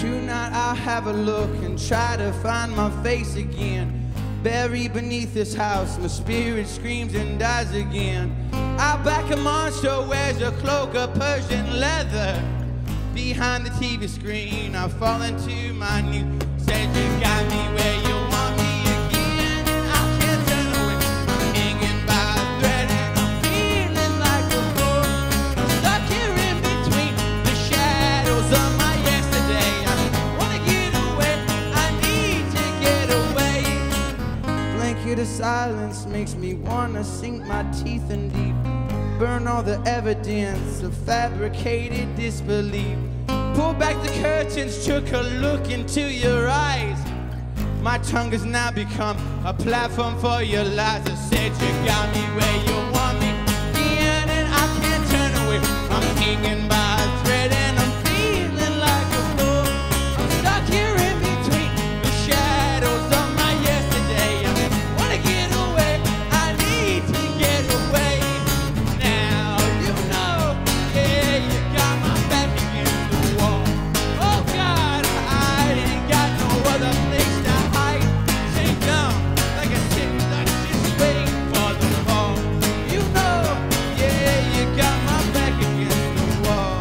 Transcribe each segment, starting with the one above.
Tonight I'll have a look and try to find my face again. Buried beneath this house, my spirit screams and dies again. Out back a monster wears a cloak of Persian leather. Behind the TV screen I fall into my knees. Said you got me where you want me again, and I can't turn away. I'm hanging by a thread and I'm feeling like a fool. I'm stuck here in between the shadows of my yesterday. I wanna get away, I need to get away. Blanket of silence makes me wanna sink my teeth in deep. Burn all the evidence of fabricated disbelief. Pull back the curtains, took a look into your eyes. My tongue has now become a platform for your lies. I said you got me where you want me again, and I can't turn away. I'm hanging by a thread and I'm feeling like a fool. I'm stuck here in between the shadows of my yesterday. I wanna get away, I need to get away. Now you know, yeah, you got my back against the wall. Oh God, I ain't got no other place to hide. Stay down like a chick that's just waiting for the fall. You know, yeah, you got my back against the wall.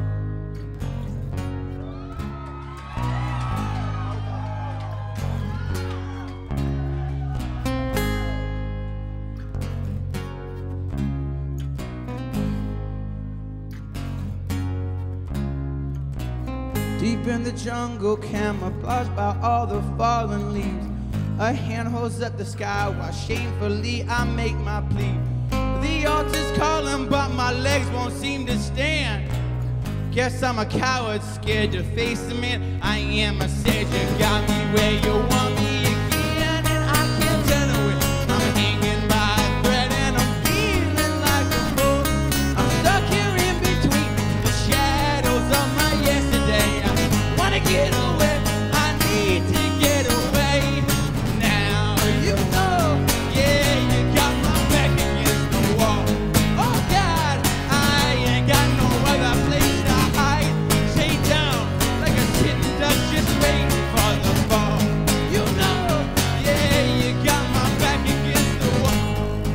Deep in the jungle, camouflaged by all the fallen leaves. A hand holds up the sky while shamefully I make my plea. The altar's calling, but my legs won't seem to stand. Guess I'm a coward, scared to face the man I am. I said you got me where you want me again, and I can't turn away. I'm hanging by a thread and I'm feeling like a fool. I'm stuck here in between the shadows of my yesterday. I wanna get away, I need to get away. Now you know, yeah, you got my back against the wall. Oh God, I ain't got no other place to hide. Stay down like a kitten that's just waiting for the fall. You know, yeah, you got my back against the wall.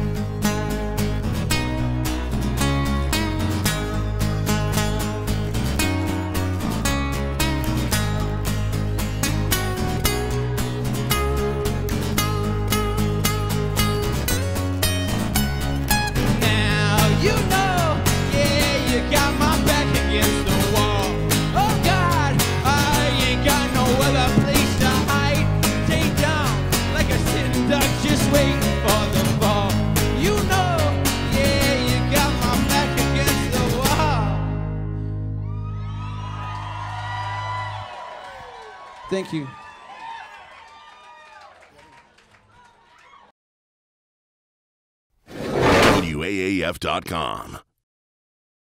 Now you know, yeah, you got my back against the wall. Oh God, I ain't got no other place to hide. Stay down like a sitting duck just waiting for the fall. You know, yeah, you got my back against the wall. Thank you. WAAF.com.